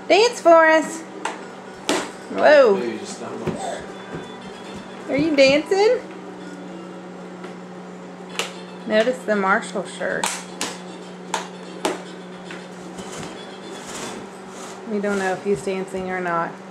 Dance for us. Whoa. Are you dancing? Notice the Marshall shirt. We don't know if he's dancing or not.